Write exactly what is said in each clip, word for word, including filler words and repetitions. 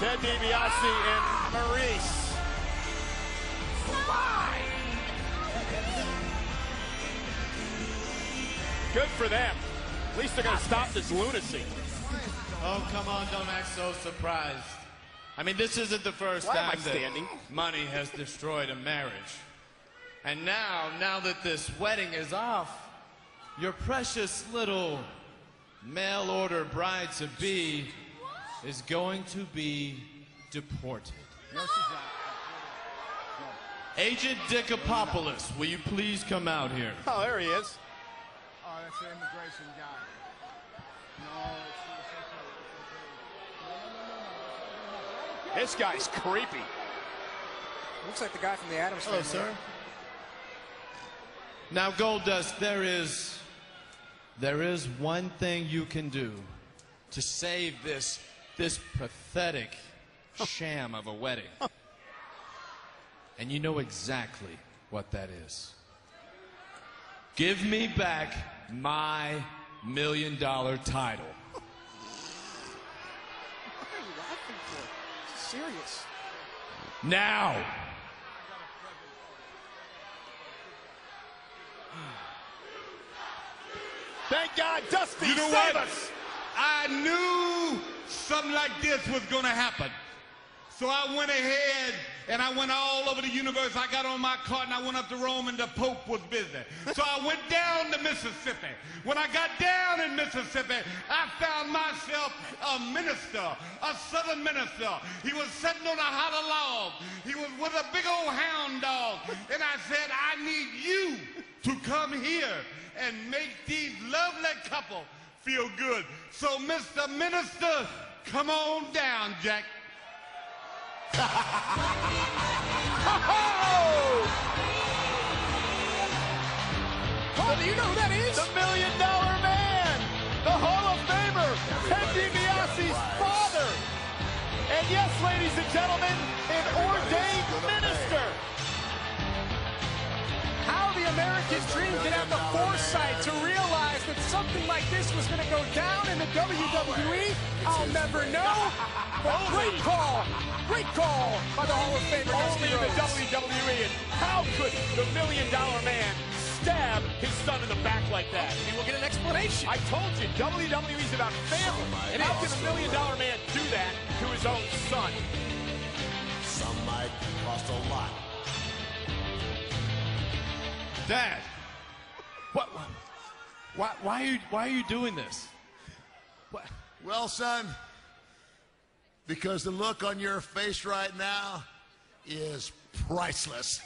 Ted Dibiase and Maryse. Good for them. At least they're going to stop this lunacy. Oh, come on, don't act so surprised. I mean, this isn't the first Why am I time that standing? money has destroyed a marriage. And now, now that this wedding is off, your precious little mail-order bride-to-be is going to be deported. No, she's not. Agent Dickapopoulos, will you please come out here? Oh, there he is. Oh, that's the immigration guy. No, it's, it's okay. It's okay. No, no, no, no. This guy's creepy. Looks like the guy from the Addams Hello, Family. sir. Now, Goldust, there is, there is one thing you can do to save this, this pathetic sham of a wedding. And you know exactly what that is. Give me back my million dollar title. What are you laughing for? It's serious. Now. Thank God, Dusty, You know save what? us. I knew something like this was going to happen. So I went ahead and I went all over the universe. I got on my cart and I went up to Rome and the Pope was busy. So I went down to Mississippi. When I got down in Mississippi, I found myself a minister, a southern minister. He was sitting on a hollow log. He was with a big old hound dog. And I said, I need you to come here and make these lovely couple feel good. So, Mister Minister, come on down, Jack. Oh! Oh, do you know who that is? The Million Dollar Man, the Hall of Famer, Ted Dibiase's father. And yes, ladies and gentlemen, an ordained minister. How the American dream could have the foresight to realize that something like this was going to go down in the W W E, I'll never know. But great call, great call by the Hall of Famer. Only in the W W E. And how could the Million Dollar Man stab his son in the back like that? Maybe we'll get an explanation. I told you, W W E is about family. And how can the Million Dollar Man do that to his own son? Some might cost a lot. Dad, what, why, why, are you, why are you doing this? What? Well, son, because the look on your face right now is priceless.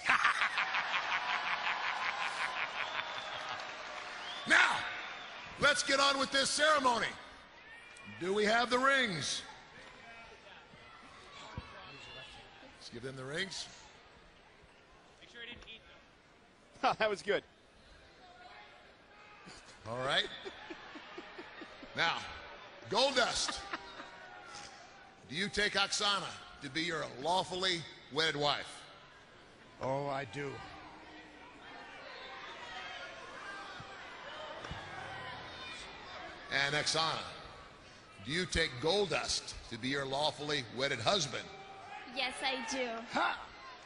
Now, let's get on with this ceremony. Do we have the rings? Let's give them the rings. Oh, that was good. All right. Now, Goldust, do you take Aksana to be your lawfully wedded wife? Oh, I do. And Aksana, do you take Goldust to be your lawfully wedded husband? Yes, I do. Ha!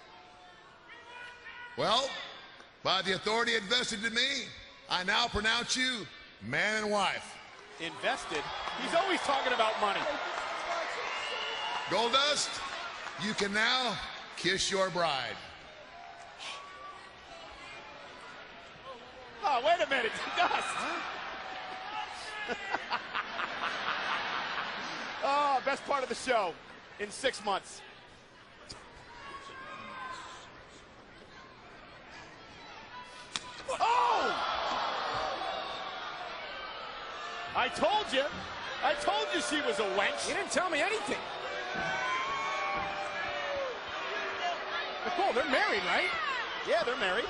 Well, by the authority invested in me, I now pronounce you man and wife. Invested? He's always talking about money. Goldust, you can now kiss your bride. Oh, wait a minute, Dust. Oh, best part of the show in six months. Oh! I told you. I told you she was a wench. You didn't tell me anything. Nicole, they're married, right? Yeah, they're married.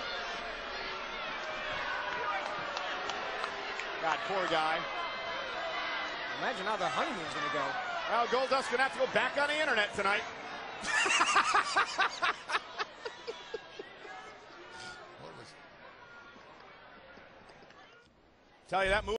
God, poor guy. Imagine how the honeymoon's going to go. Well, Goldust's going to have to go back on the internet tonight. Tell you that movie.